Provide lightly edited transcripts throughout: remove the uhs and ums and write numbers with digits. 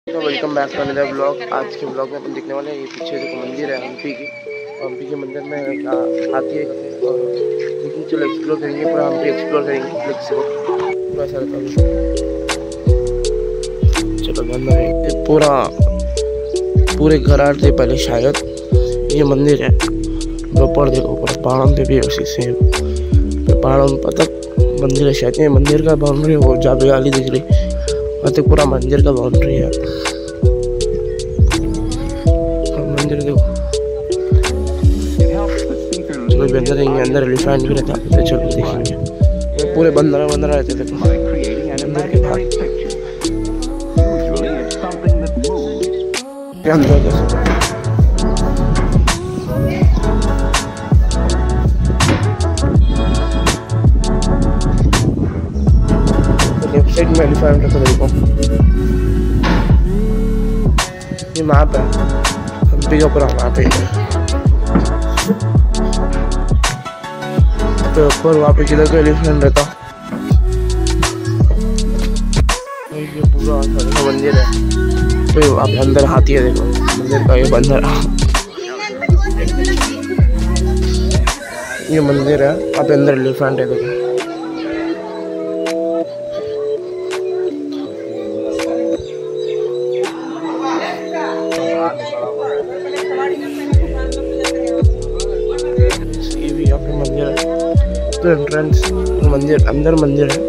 Welcome back to another blog. आज के blog में अपन देखने वाले हैं ये पीछे जो मंदिर है हम्पी के मंदिर में हाथी है और लेकिन चलो एक्सप्लोर करेंगे, पूरा हम्पी एक्सप्लोर करेंगे। पूरा ऐसा रहता है, चलो बंद है पूरे घराट से पहले शायद ये मंदिर है। ऊपर देखो, पूरा पहाड़ों पे भी है, उसी से पहाड़ों तक मंदिर है शायद। ये मंदिर का बाउंड्री हो जहाँ पे गाली दिख रही वहाँ तक पूरा मंदिर का बाउंड्री है। मंदिर देखो, चलो भी अंदर जाएंगे। अंदर एलिफेंट भी रहता है, चलो देखेंगे। ये पूरे बंदर रहते देखो मंदिर के बाहर। अंदर लेफ्ट साइड में एलिफेंट रहता देखो। ये मैप है हम्पी का, पूरा मैप है। तो ऊपर वहाँ पे किधर का एलिफेंट रहता। ये पूरा मंदिर है, तो वहाँ पे अंदर हाथी है देखो मंदिर का। ये बंदर ये मंदिर है, वहाँ पे अंदर एलिफेंट है देखो। मंदिर है तो एंट्रेंस मंदिर अंदर मंदिर है,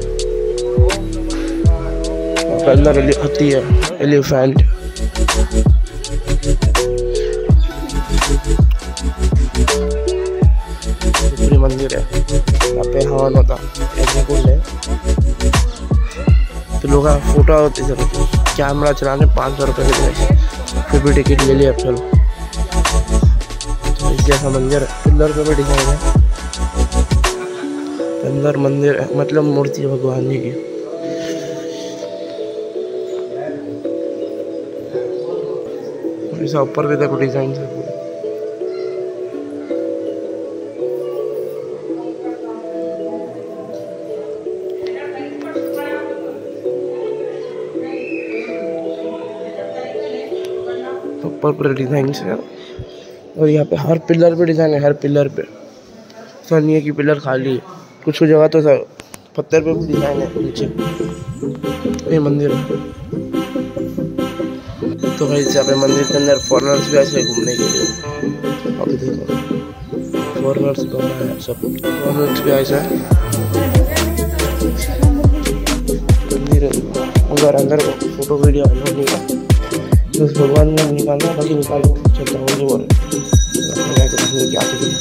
अंदर हाथी है एलिफेंट। पूरी मंदिर है, यहाँ पे हवन होता है। तो लोग फोटो होते कैमरा चलाने 500 रुपये के लिए, फिर भी टिकट ले लिया। चलो जैसा मंदिर है, पिलर पे भी डिजाइन है। अंदर मंदिर है, मतलब मूर्ति है भगवान जी की। ऐसा ऊपर भी देखो डिजाइन है। ऊपर पूरे डिजाइन है, और यहाँ पे हर पिलर पे डिजाइन है। हर पिलर पे ऐसा नहीं है कि पिलर खाली है, कुछ जगह तो सर पत्थर पे भी डिजाइन है नीचे। ये मंदिर है। तो भाई यहाँ पे मंदिर के अंदर फॉरेनर्स भी ऐसे घूमने के लिए। अभी देखो फॉरेनर्स घूम रहे हैं, सब फॉरेनर्स भी ऐसा है। मंदिर अगर अंदर फोटो वीडियो नहीं का तो भगवान ने निकालना, बाकी निकालो चलता हूँ जो क्या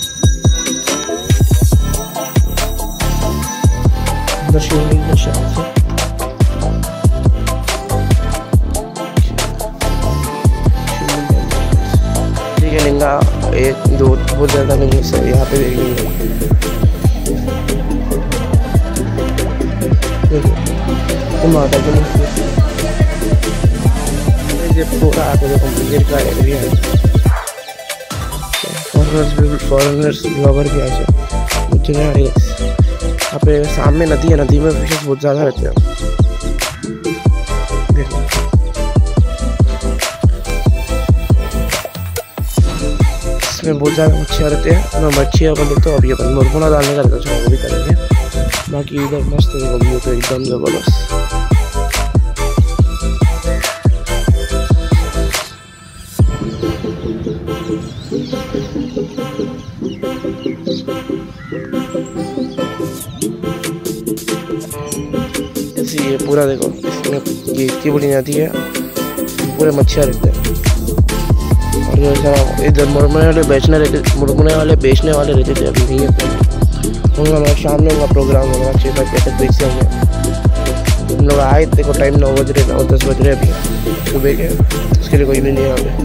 शिवलिंग के शाम से ठीक है। लिंगा 1 2 बहुत ज़्यादा नहीं है सर, यहाँ पे देखेंगे माता के ये पूरा आगे देखो मंदिर का एरिया है। फॉरेनर्स ब्लॉगर भी आए मुझे यहाँ पे सामने नदी है, नदी में फिशेस बहुत ज़्यादा रहते हैं। देखो इसमें बहुत ज़्यादा मच्छियाँ रहते हैं। मैं मच्छियाँ को देखता हूँ। अब ये मुरमुरा डालने का रहता है, वो भी करेंगे। बाकी इधर मस्त देखो व्यू तो एकदम ज़बरदस्त। ये पूरा देखो, इसमें ये इतनी बड़ी नदी है, पूरे मच्छियाँ रहते हैं। और इधर मुरमुरे वाले बेचने वाले रहते थे, अभी नहीं है। उनका मैं शाम में उनका प्रोग्राम होगा 6-7 बजे तक देख से होंगे। हम लोग आए देखो, टाइम 9 बज रहे 9-10 बज रहे अभी सुबह के, उसके लिए कोई भी नहीं है अभी।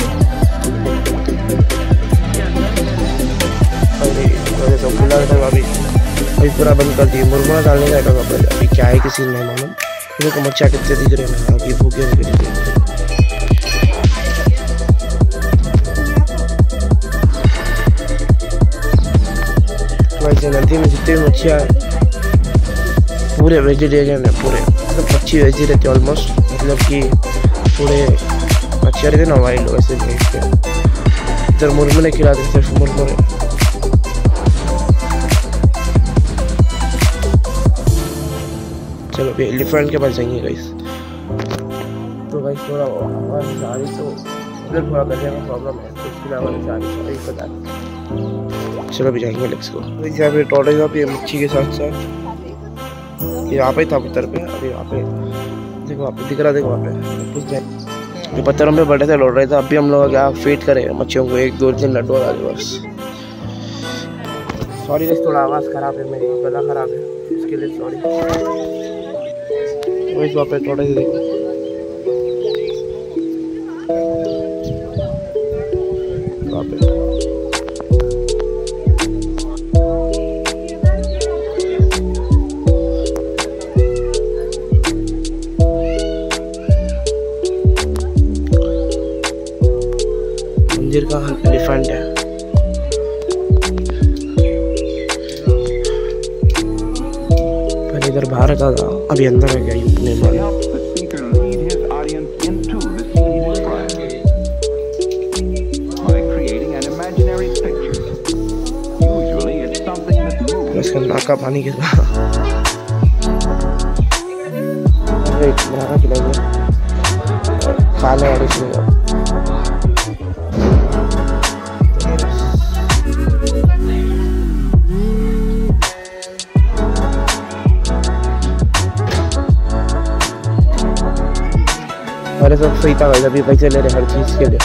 अभी पूरा बंद कर दिए, मुरमुरा डालने का रहेगा पहले। अभी क्या है किसी नहीं मालूम। देखो मच्छा कितने दिख रहे हैं, अभी भूखे होंगे। वैसे नदी में जितने भी मच्छियाँ पूरे वेजिटेरियन है, पूरे मतलब अच्छी वेजी रहती है ऑलमोस्ट। मतलब कि थोड़े मच्छियाँ रहते ना वाइल्ड वैसे भेज के इधर मुरमुरे खिलाते सिर्फ मुरमुरे। चलो अभी एलिफेंट के पास जाएंगे गाइस। तो गाइस थोड़ा हमारी सारी तो इधर थोड़ा करने में प्रॉब्लम है तो इसके लिए हमारी सारी पता नहीं। चलो अभी जाएंगे लेट्स गो। तो यहाँ पे टोटे था पे मच्छी के साथ साथ यहाँ पे था पत्थर पे। अभी यहाँ पे देखो वहाँ पे दिख रहा, देखो वहाँ पे कुछ नहीं जो पत्थरों पे बड़े से लौट रहे थे। अभी हम लोग क्या फीड करें मच्छियों को, 1-2 लड्डू आ गए बस। सॉरी गाइस थोड़ा आवाज़ ख़राब है, मेरी गला ख़राब है, इसके लिए सॉरी। वही वहाँ पे थोड़े से देखो वहाँ पे मंदिर का एलिफेंट है। पहले इधर बाहर था, अभी अंदर है क्या यूपी में। इसका नाका पानी गिर रहा खिलाएंगे खाने वाले चलेगा। अरे सब सही था भाई, अभी पैसे ले रहे हर चीज़ के लिए।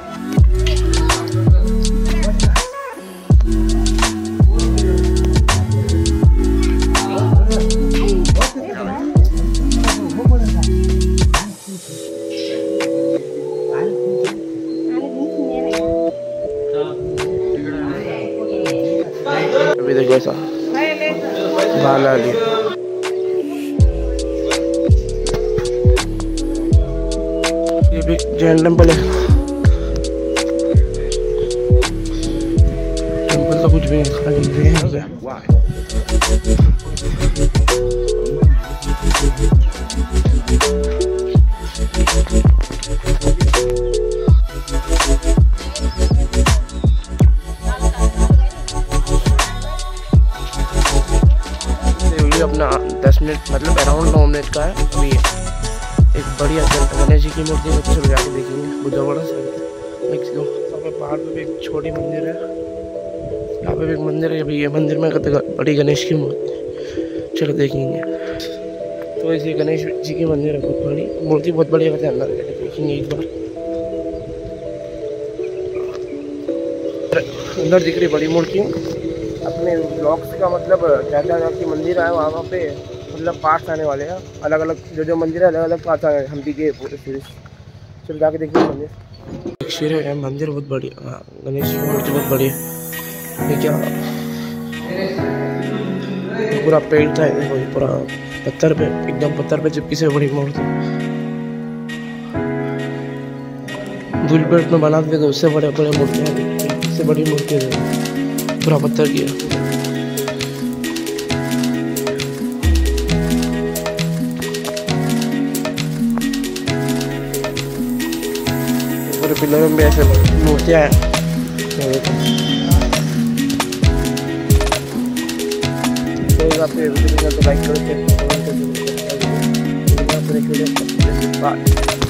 अभी देखो ऐसा बाला लिया। ये भी जैन टेम्पल है। टेम्पल तो कुछ भी नहीं, खाली है यहाँ पे। अपना 10 मिनट मतलब अराउंड 9 मिनट का है। अभी एक बढ़िया गणेश जी की मूर्ति है, चलो जाके देखेंगे। बुद्धा बड़ा नेक्स्ट दो पहाड़ पे भी एक छोटी मंदिर है, यहाँ पे भी एक मंदिर है। अभी ये मंदिर में बड़ी गणेश की मूर्ति, चलो देखेंगे। तो ऐसे गणेश जी की मंदिर है, बहुत बड़ी मूर्ति, बहुत बढ़िया कहते हैं। अंदर देखेंगे एक बार, अंदर दिख रही बड़ी मूर्ति। अपने ब्लॉग्स का मतलब क्या की मंदिर है वहाँ पे मतलब पार्ट्स आने वाले हैं, अलग अलग जो मंदिर है अलग अलग पार्ट्स आए हैं हम्पी के पूरे सीरीज। चलो जाके देखिए मंदिर। शेर है मंदिर बहुत बढ़िया, गणेश जी की मूर्ति बहुत बढ़िया। ये क्या पूरा पेड़ था, पूरा पत्थर पे, एकदम पत्थर पे चिपकी से बड़ी मूर्ति। धूल पेट में बनाते थे तो उससे बड़े बड़े मूर्तियाँ, उससे बड़ी मूर्ति है पूरा पत्थर की है। पूरे पिलरों में ऐसे मूर्तियाँ हैं। तो आप वीडियो तो लाइक करो, शेयर करो, कमेंट करो।